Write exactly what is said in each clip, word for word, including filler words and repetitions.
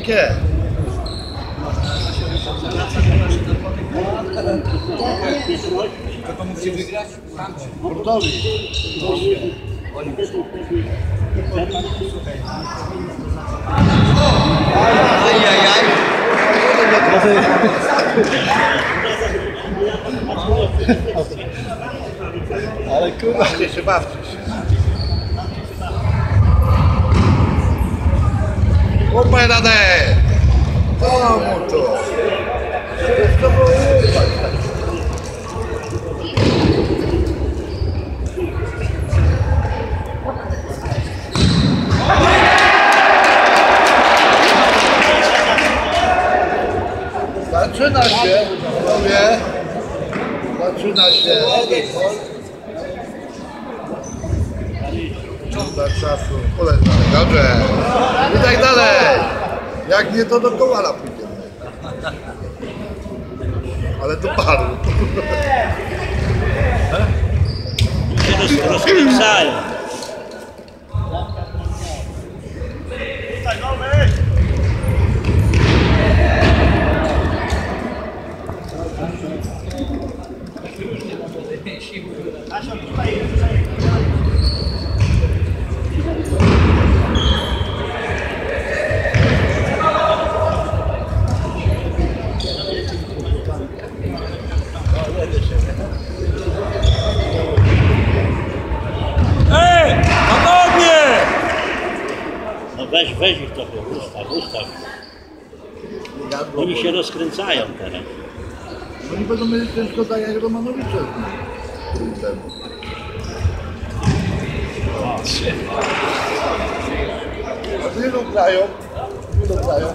Jakie? To musicie wygrać? Portowi. Ajajaj. Ale kurwa. Bawcie się, bawcie się. Chłopaj radę! Co mu to? To było ufać. Zaczyna się, panowie. Zaczyna się. Dla czasu. Poleć dalej, dobrze. I tak dalej. Jak nie, to do Kowala pójdziemy. Ale do paru. Się rozkręcają. Ej! Panowie! No weź, weź ich trochę, ustaw, ustaw. Oni się rozkręcają teraz. Oni będą mieli ciężko tak jak Romanowicza. A ilu grają? Ilu grają?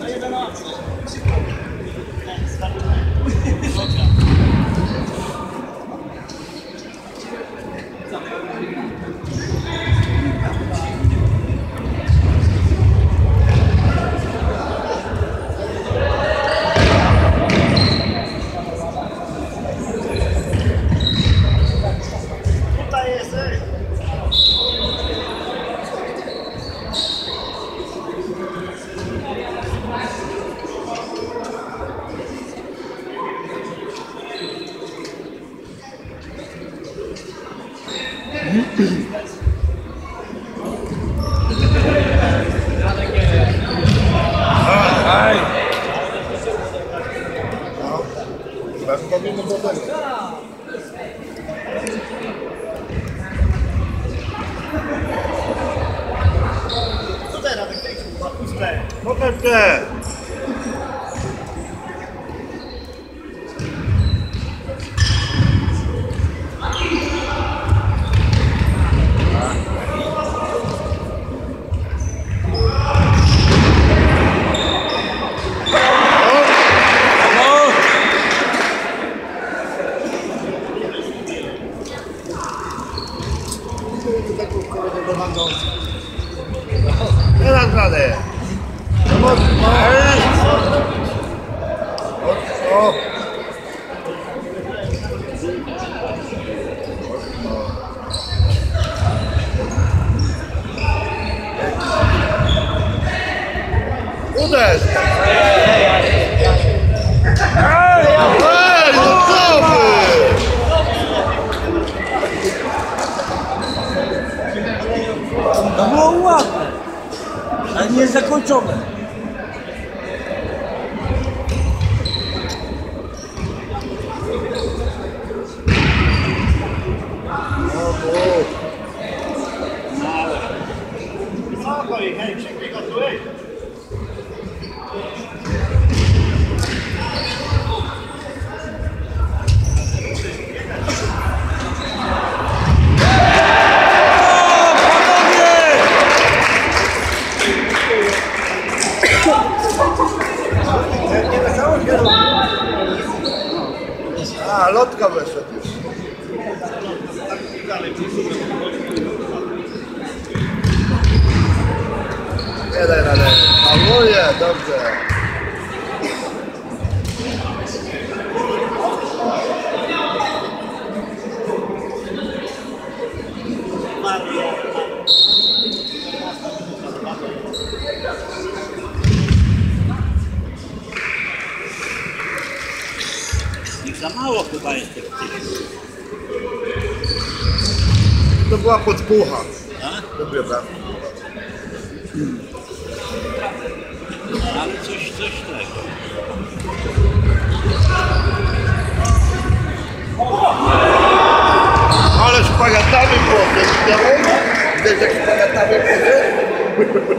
Aj! No, tak powinno do tego. Tutaj Radek, puste. Pokaż się! Teraz dalej. Mocno. Mocno. Uderz! Ej, no co wy? To było ładne, ale nie zakończone. Spokoj, hej, krzyknij go tu, ej. A, lotka weszedł już. Nie daj radę. Hamuje, dobrze. Ich za mało chyba jest tych tych. To była podpucha. A? Dobre bramki. Ale coś, coś tego. Ale szpagatami było, widziałeś? Widać jak szpagatami poszedł?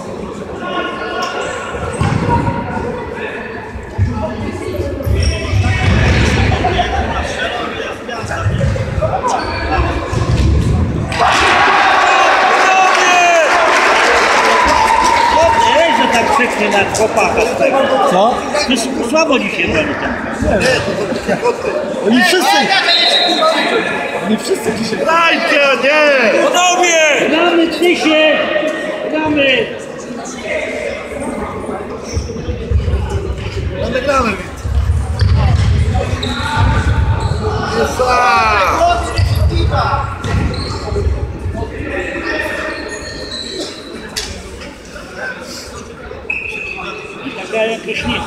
Ej, że tak krzyknie na chłopaka z tego. Co? To jest słabo dzisiaj broni ten. Nie, to są piachoty. Oni wszyscy! Oni wszyscy dzisiaj... Dajcie, nie! Panowie! Gramy, Krzysie! Gramy! Mamy gramy, widz. Jesa! I tak dalej jakoś nie.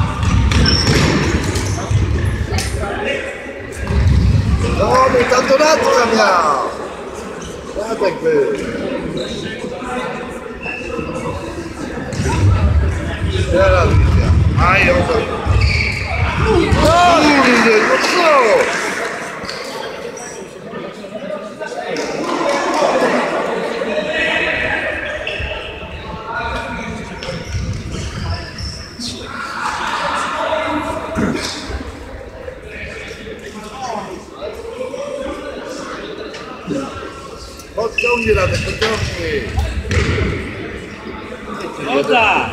No, my tam donatka miał. Radek był. Teraz widzę. Aj, oto. Kurde, no co? Podciągnij, Radek, podciągnij. Woda!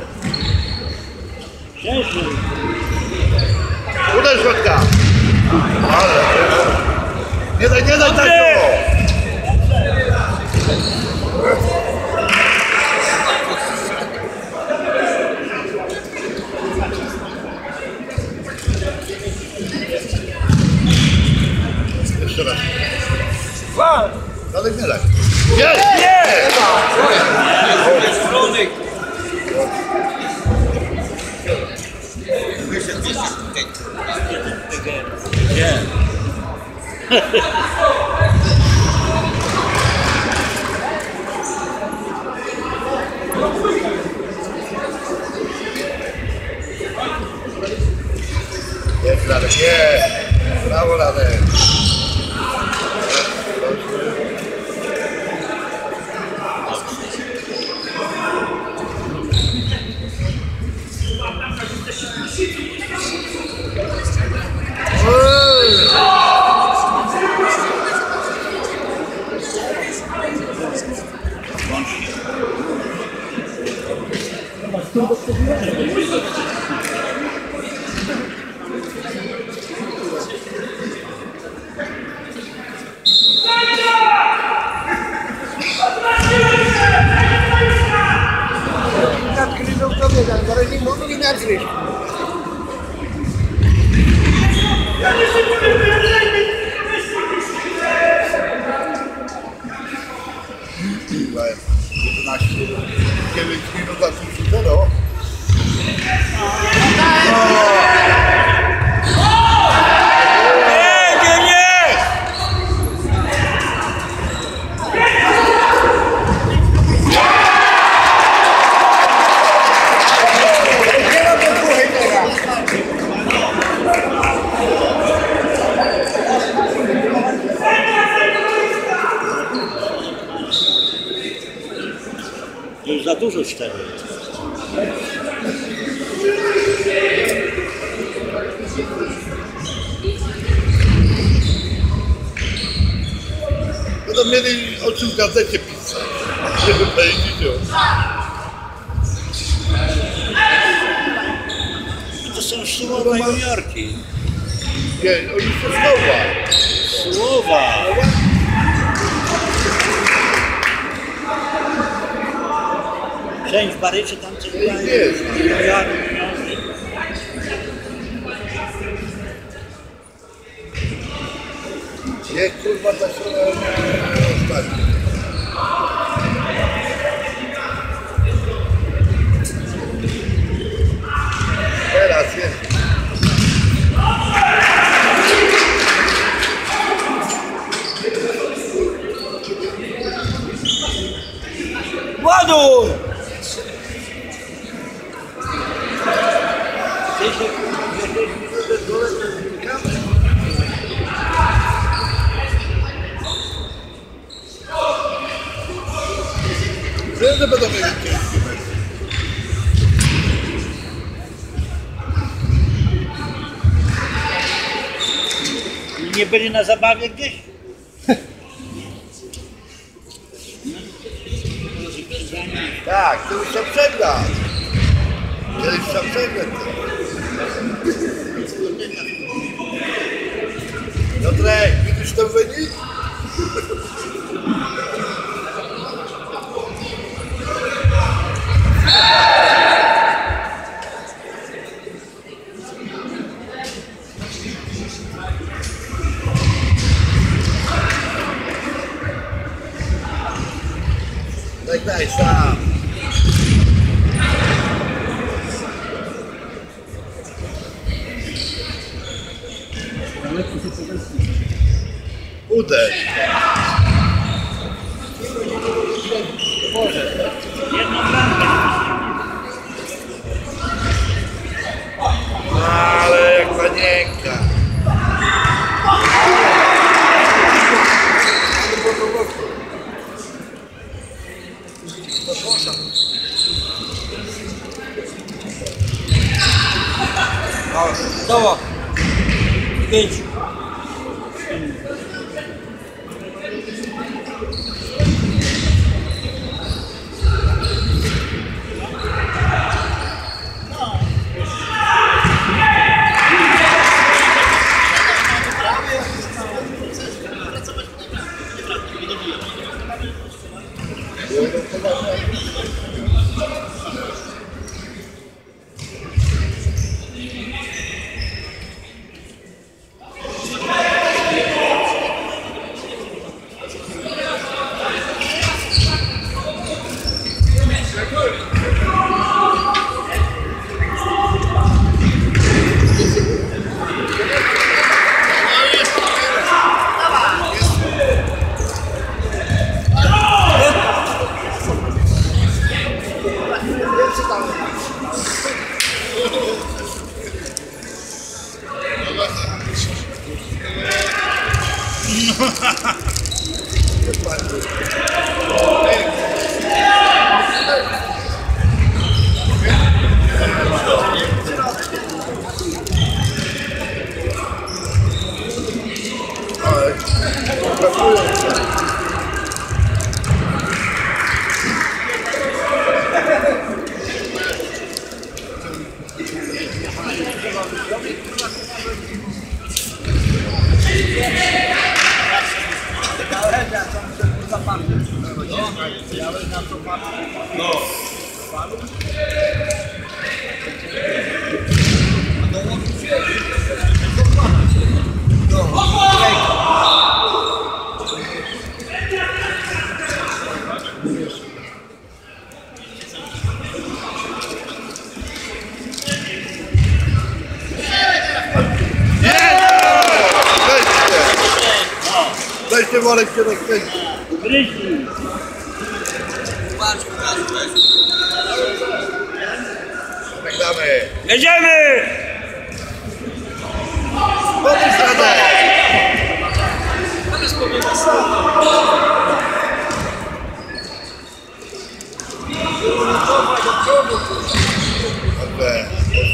Szerzej! Uderz środka. Ale. Nie daj, nie daj tego. Jeszcze raz. Dalej nie daj. Jest! Jest! Strony. Nie. Jest Radek, jest! Brawo Radek! jedenaście, dziewięć minut na trzy zero. Nie, nie, nie! Już za dużo cztery. No to mieli o czym w gazecie pisać, żeby powiedzieć. To są słowa juniorki. Nie, oni są słowa. Słowa. Część w Baryczy tam coś Nie jest. Nie, kurwa, ta strona ostatnia. Teraz jest. Wiem, że będą mieli ciężki mecz. Nie byli na zabawie gdzieś? Tak, ty już trzeba przegrać. Kiedyś trzeba przegrać. Piotrek, widzisz ten wynik? Tak, daj sam. Uderz. Jedną bramkę. Ale jak panienka. Doło. Pięć. Weźcie worek się rozkręci. Gryźli. Patrz, patrz, patrz. Żegnamy. Jedziemy! Pomóż Radek. Dobrze.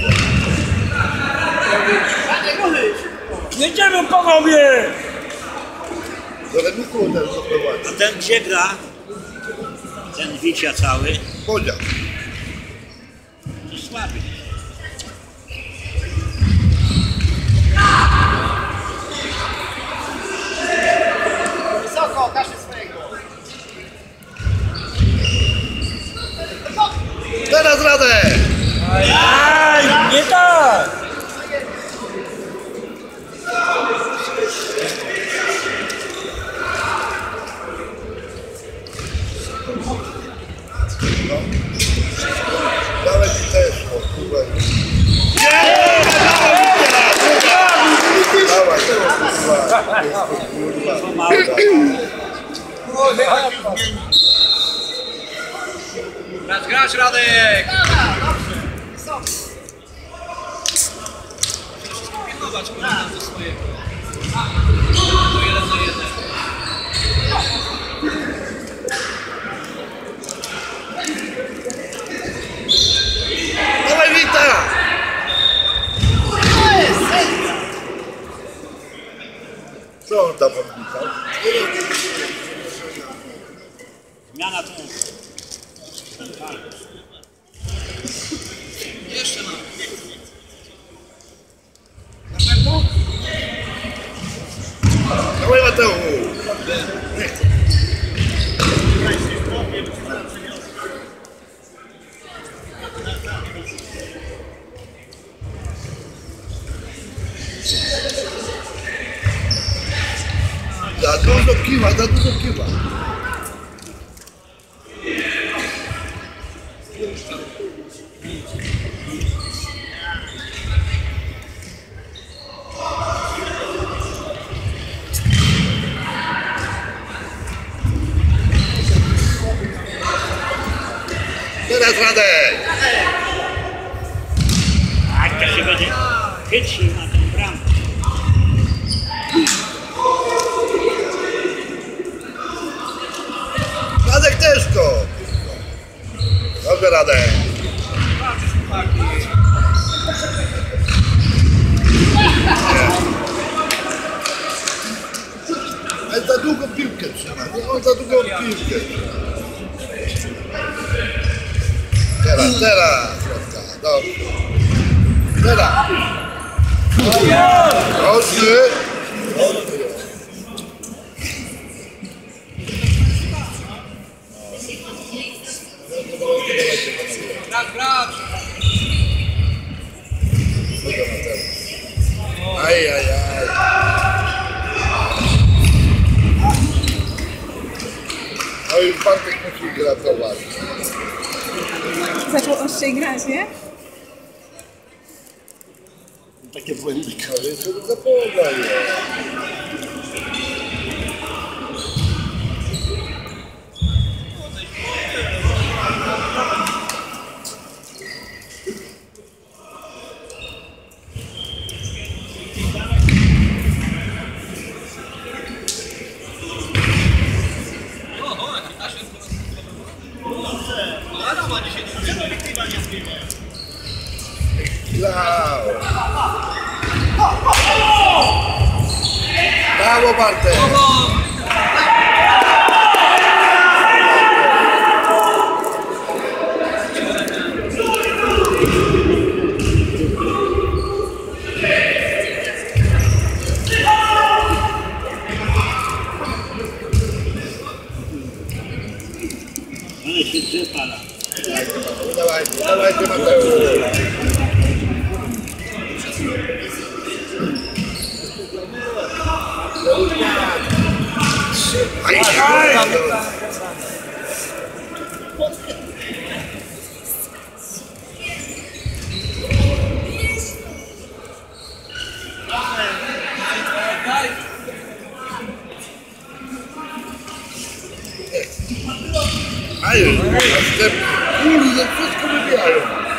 Jedziemy panowie! Do remiku ten doprowadzi. A ten gdzie gra? Ten Wicia cały. Podział. To słaby. Wysoko, kaszy swojego. Teraz Radek. Aj, nie tak! Dałem ci też. O, kurwa. Dawaj, kurwa. Grać, grać, Radek! Pilnować, kurwa, do swojego. To jeden za jeden. Co on tam odpisał? Zmiana to. Jeszcze mam. Dawaj Mateusz! Za dużo kiwa, za dużo kiwa. Teraz Radek! Tak, to się będzie chytrzył na tę bramkę. Radek też to! Dobrze Radek! Ale za długo piłkę trzyma, nie? On za długo piłkę trzyma. Teraz, teraz! Środka, dobrze. Teraz! Ostry! Ostry! Brak, brak. Aj, aj, aj. No i Bartek musi gratować. Zaczął ostrzej grać, nie? Takie błędy. No jeszcze to zapomniał. Wow. Brawo Bartek! Ale się przepala. Dawajcie, dawajcie Mateusz! Aj, aj, aj. Aj, następny. Kurde, wszystko wybijają.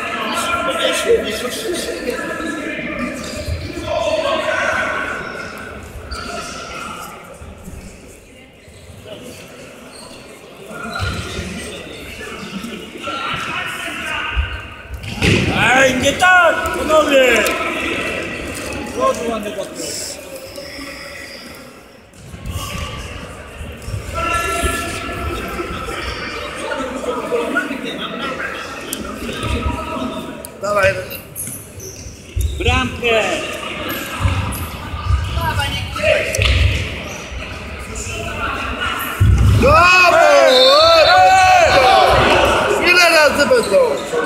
Ej, nie tak, panowie! Dawaj. Bramkę! Brawo! Ile razy będą?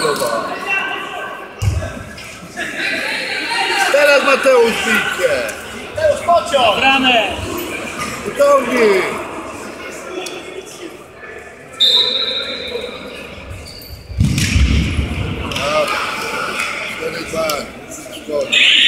Teraz Mateusz piłkę. Mateusz, pociąg! Bramę! Wyciągnij. cztery dwa. Szkoda.